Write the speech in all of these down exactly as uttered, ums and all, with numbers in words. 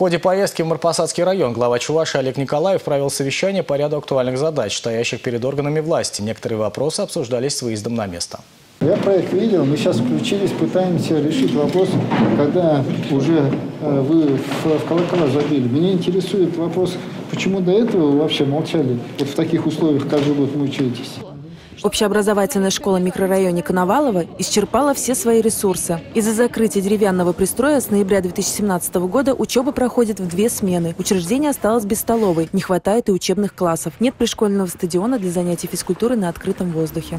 ходе поездки в Марпасадский район глава Чувашии Олег Николаев провел совещание по ряду актуальных задач, стоящих перед органами власти. Некоторые вопросы обсуждались с выездом на место. Я проект видел, мы сейчас включились, пытаемся решить вопрос, когда уже вы в колокола забили. Меня интересует вопрос, почему до этого вы вообще молчали? Вот в таких условиях каждый год мучаетесь. Общеобразовательная школа в микрорайоне Коновалово исчерпала все свои ресурсы. Из-за закрытия деревянного пристроя с ноября две тысячи семнадцатого года учеба проходит в две смены. Учреждение осталось без столовой, не хватает и учебных классов. Нет пришкольного стадиона для занятий физкультурой на открытом воздухе.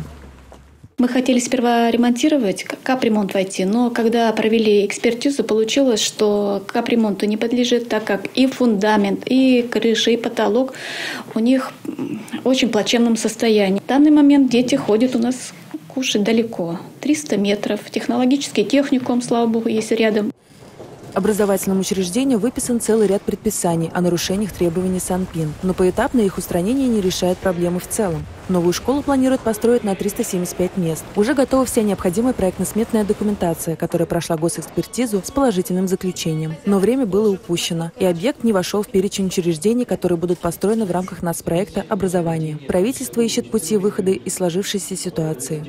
Мы хотели сперва ремонтировать, капремонт войти, но когда провели экспертизу, получилось, что капремонту не подлежит, так как и фундамент, и крыша, и потолок у них в очень плачевном состоянии. В данный момент дети ходят у нас кушать далеко, триста метров. Технологический техникум, слава богу, есть рядом. Образовательному учреждению выписан целый ряд предписаний о нарушениях требований Санпин, но поэтапно их устранение не решает проблемы в целом. Новую школу планируют построить на триста семьдесят пять мест. Уже готова вся необходимая проектно-сметная документация, которая прошла госэкспертизу с положительным заключением. Но время было упущено, и объект не вошел в перечень учреждений, которые будут построены в рамках нацпроекта «Образование». Правительство ищет пути выхода из сложившейся ситуации.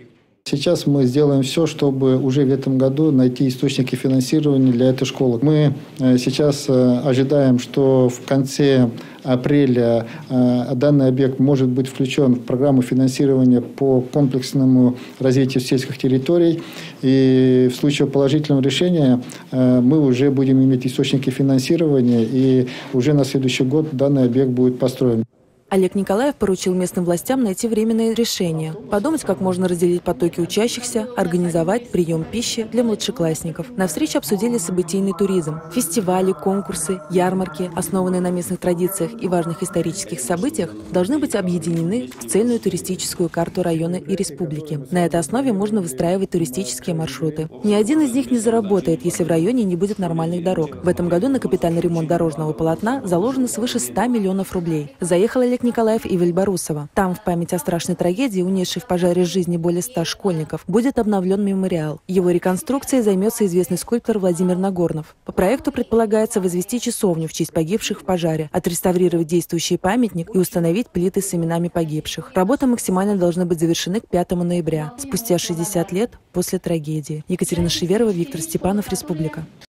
Сейчас мы сделаем все, чтобы уже в этом году найти источники финансирования для этой школы. Мы сейчас ожидаем, что в конце апреля данный объект может быть включен в программу финансирования по комплексному развитию сельских территорий. И в случае положительного решения мы уже будем иметь источники финансирования, и уже на следующий год данный объект будет построен. Олег Николаев поручил местным властям найти временное решение, подумать, как можно разделить потоки учащихся, организовать прием пищи для младшеклассников. На встрече обсудили событийный туризм. Фестивали, конкурсы, ярмарки, основанные на местных традициях и важных исторических событиях, должны быть объединены в цельную туристическую карту района и республики. На этой основе можно выстраивать туристические маршруты. Ни один из них не заработает, если в районе не будет нормальных дорог. В этом году на капитальный ремонт дорожного полотна заложено свыше ста миллионов рублей. Заехал Олег Николаев и в Эльбарусово. Там, в память о страшной трагедии, унесшей в пожаре жизни более ста школьников, будет обновлен мемориал. Его реконструкцией займется известный скульптор Владимир Нагорнов. По проекту предполагается возвести часовню в честь погибших в пожаре, отреставрировать действующий памятник и установить плиты с именами погибших. Работы максимально должны быть завершены к пятому ноября, спустя шестьдесят лет после трагедии. Екатерина Шеверова, Виктор Степанов, Республика.